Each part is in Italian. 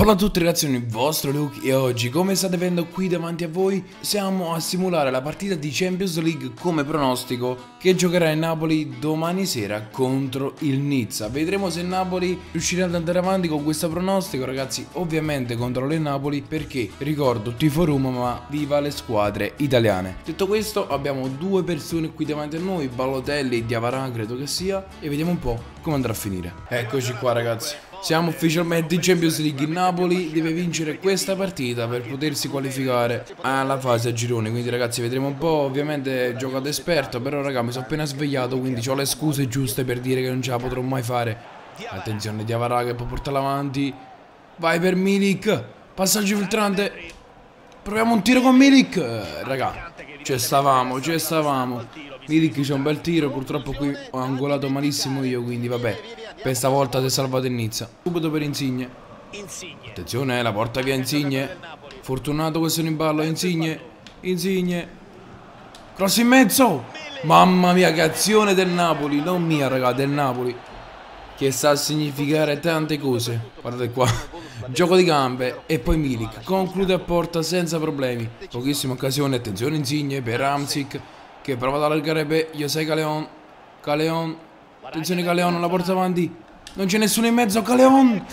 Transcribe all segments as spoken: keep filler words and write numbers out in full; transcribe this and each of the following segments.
Hola a tutti ragazzi, sono il vostro Luke e oggi, come state vedendo qui davanti a voi, siamo a simulare la partita di Champions League come pronostico che giocherà il Napoli domani sera contro il Nizza. Vedremo se il Napoli riuscirà ad andare avanti con questo pronostico, ragazzi. Ovviamente controllo il Napoli perché, ricordo, tifo Roma ma viva le squadre italiane. Detto questo, abbiamo due persone qui davanti a noi, Balotelli e Diawara credo che sia, e vediamo un po' come andrà a finire. Eccoci qua ragazzi. Siamo ufficialmente in Champions League. Il Napoli deve vincere questa partita per potersi qualificare alla fase a gironi. Quindi ragazzi vedremo un po'. Ovviamente gioco ad esperto, però raga mi sono appena svegliato, quindi ho le scuse giuste per dire che non ce la potrò mai fare. Attenzione Diawara che può portarla avanti. Vai per Milik. Passaggio filtrante. Proviamo un tiro con Milik. eh, Raga ci stavamo, ci stavamo. Milik c'è un bel tiro. Purtroppo qui ho angolato malissimo io, quindi vabbè, per stavolta si è salvato il Nizza. Subito per Insigne. Attenzione, la porta via Insigne. Fortunato questo in ballo. Insigne. Insigne. Cross in mezzo. Mamma mia, che azione del Napoli. Non mia raga, del Napoli, che sa a significare tante cose. Guardate qua. Gioco di gambe. E poi Milik conclude a porta senza problemi. Pochissime occasioni. Attenzione Insigne per Hamsik, che prova ad allargare per José Caleon. Caleon. Attenzione Caleon, la porta avanti. Non c'è nessuno in mezzo. Caleon.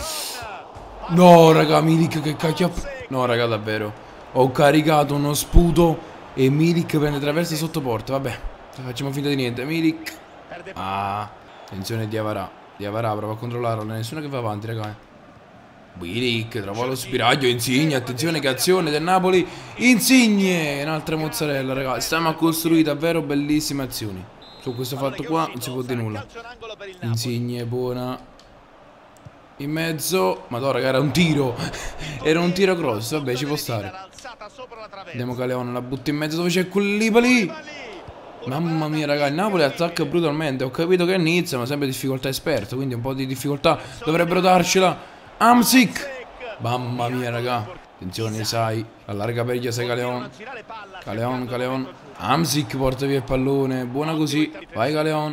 No raga, Milik che cacchio. No raga, davvero ho caricato uno sputo e Milik prende traversa sotto porta. Vabbè, facciamo finta di niente. Milik. Ah, attenzione Diawara. Diawara prova a controllarlo. Non è nessuno che va avanti raga. Milik trova lo spiraglio. Insigne. Attenzione che azione del Napoli. Insigne. Un'altra mozzarella raga. Stiamo a costruire davvero bellissime azioni. Su questo fatto qua non si può dire nulla. Insigne buona. In mezzo. Madonna raga, era un tiro. Era un tiro cross. Vabbè, ci può stare. Andiamo Caleon, la butta in mezzo dove c'è Koulibaly. Mamma mia raga, il Napoli attacca brutalmente. Ho capito che è Nizza, ma sempre difficoltà esperto, quindi un po' di difficoltà dovrebbero darcela. Hamsik. Mamma mia raga. Attenzione Sai. Allarga per José Caleon. Caleon, Caleon. Hamsik porta via il pallone. Buona così. Vai Caleon.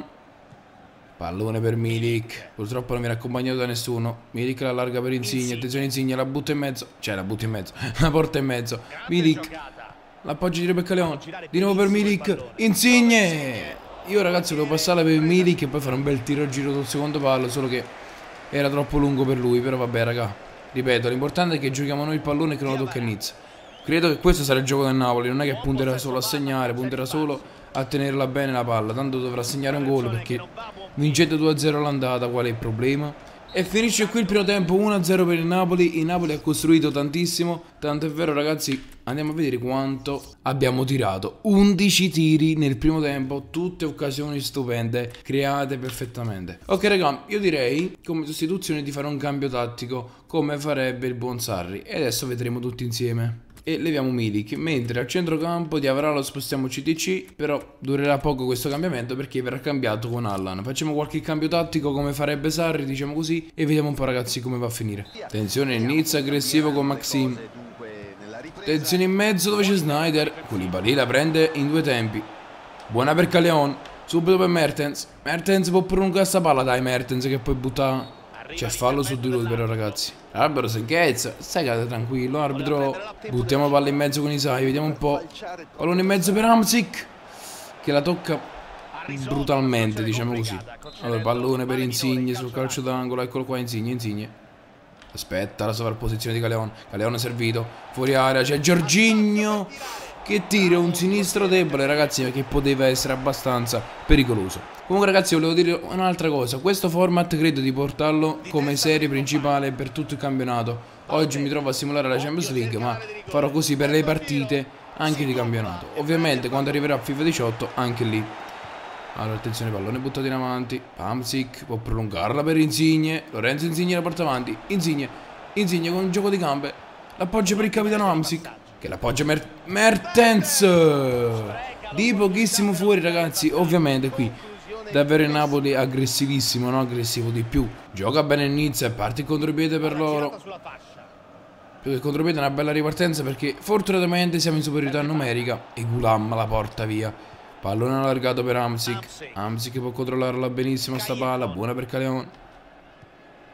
Pallone per Milik. Purtroppo non viene accompagnato da nessuno. Milik la allarga per Insigne. Attenzione Insigne, la butta in mezzo. Cioè la butta in mezzo. La porta in mezzo. Milik. L'appoggio di per Caleon. Di nuovo per Milik. Insigne. Io ragazzi volevo passarla per Milik e poi fare un bel tiro a giro sul secondo palo, solo che era troppo lungo per lui. Però vabbè raga, ripeto, l'importante è che giochiamo noi il pallone e che non lo tocca il Nizza. Credo che questo sarà il gioco del Napoli. Non è che punterà solo a segnare, punterà solo a tenerla bene la palla. Tanto dovrà segnare un gol, perché vincete due a zero all'andata, qual è il problema? E finisce qui il primo tempo, uno a zero per il Napoli. Il Napoli ha costruito tantissimo, tanto è vero ragazzi, andiamo a vedere quanto abbiamo tirato. undici tiri nel primo tempo, tutte occasioni stupende, create perfettamente. Ok raga, io direi come sostituzione di fare un cambio tattico, come farebbe il buon Sarri. E adesso vedremo tutti insieme. E leviamo Milik, mentre al centrocampo Diawara lo spostiamo C T C, però durerà poco questo cambiamento perché verrà cambiato con Allan. Facciamo qualche cambio tattico come farebbe Sarri, diciamo così, e vediamo un po' ragazzi come va a finire. Attenzione, inizia aggressivo con Maxim. Attenzione in mezzo dove c'è Snyder. Koulibaly la prende in due tempi. Buona per Caleon. Subito per Mertens. Mertens può prolungare sta palla, dai Mertens che poi butta. C'è fallo su di lui però ragazzi. L'arbitro si inchezza. Stai tranquillo arbitro. Buttiamo palla in mezzo con Isai. Vediamo un po'. Pallone in mezzo per Hamsik, che la tocca brutalmente, diciamo così. Allora pallone per Insigne sul calcio d'angolo. Eccolo qua Insigne. Insigne aspetta la sovrapposizione di Caleon. Caleon è servito. Fuori area c'è Jorginho, che tira un sinistro debole ragazzi, perché poteva essere abbastanza pericoloso. Comunque ragazzi volevo dire un'altra cosa. Questo format credo di portarlo come serie principale per tutto il campionato. Oggi mi trovo a simulare la Champions League, ma farò così per le partite anche di campionato. Ovviamente quando arriverà FIFA diciotto anche lì. Allora attenzione, pallone buttato in avanti. Hamsik può prolungarla per Insigne. Lorenzo Insigne la porta avanti. Insigne. Insigne con un gioco di gambe. L'appoggio per il capitano Hamsik, che l'appoggia Mer Mertens. Di pochissimo fuori ragazzi. Ovviamente qui davvero il Napoli è aggressivissimo, no? Aggressivo di più. Gioca bene il Nizza e parte il contropiede per loro. Più che il contropiede è una bella ripartenza, perché fortunatamente siamo in superiorità numerica e Gulam la porta via. Pallone allargato per Hamsik. Hamsik può controllarla benissimo sta palla. Buona per Caleon.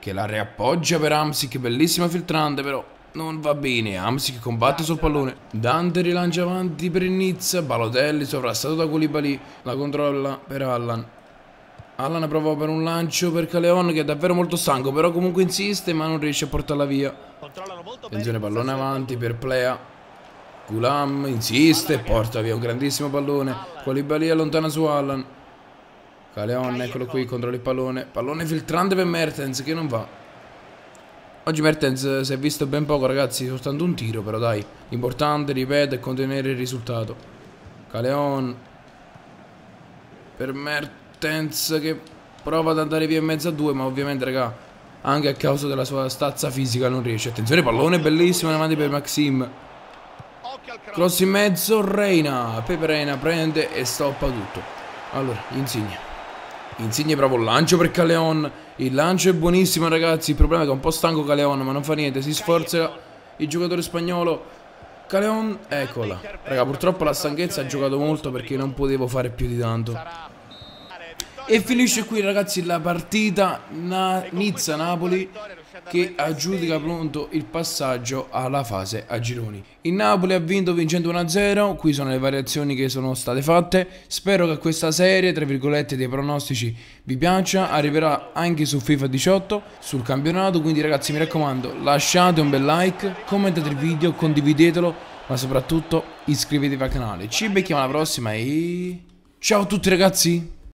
che la riappoggia per Hamsik, bellissima filtrante però non va bene. Hamsik combatte sul pallone, Dante rilancia avanti per il Nizza, Balotelli sovrastato da Koulibaly, la controlla per Allan. Allan prova per un lancio per Caleon che è davvero molto stanco, però comunque insiste ma non riesce a portarla via. Attenzione, pallone avanti per Plea. Gulam insiste e porta via un grandissimo pallone. Koulibaly allontana su Allan. Caleon, eccolo qui, controlla il pallone. Pallone filtrante per Mertens che non va. Oggi Mertens si è visto ben poco, ragazzi, soltanto un tiro, però dai. L'importante, ripeto, è contenere il risultato. Caleon per Mertens che prova ad andare via in mezzo a due, ma ovviamente, raga, anche a causa della sua stazza fisica non riesce. Attenzione, pallone bellissimo in avanti per Maxim. Cross in mezzo, Reina. Pepe Reina prende e stoppa tutto. Allora, Insigne. Insigne prova un lancio per Caleon. Il lancio è buonissimo, ragazzi. Il problema è che è un po' stanco Caleon, ma non fa niente. Si sforza il giocatore spagnolo. Caleon, eccola. Raga, purtroppo la stanchezza ha giocato molto perché non potevo fare più di tanto. E finisce qui, ragazzi, la partita Nizza-Napoli, che aggiudica pronto il passaggio alla fase a gironi. Il Napoli ha vinto vincendo uno a zero. Qui sono le variazioni che sono state fatte. Spero che questa serie, tra virgolette, dei pronostici vi piaccia. Arriverà anche su FIFA diciotto, sul campionato. Quindi, ragazzi, mi raccomando, lasciate un bel like, commentate il video, condividetelo, ma soprattutto iscrivetevi al canale. Ci becchiamo alla prossima e ciao a tutti, ragazzi.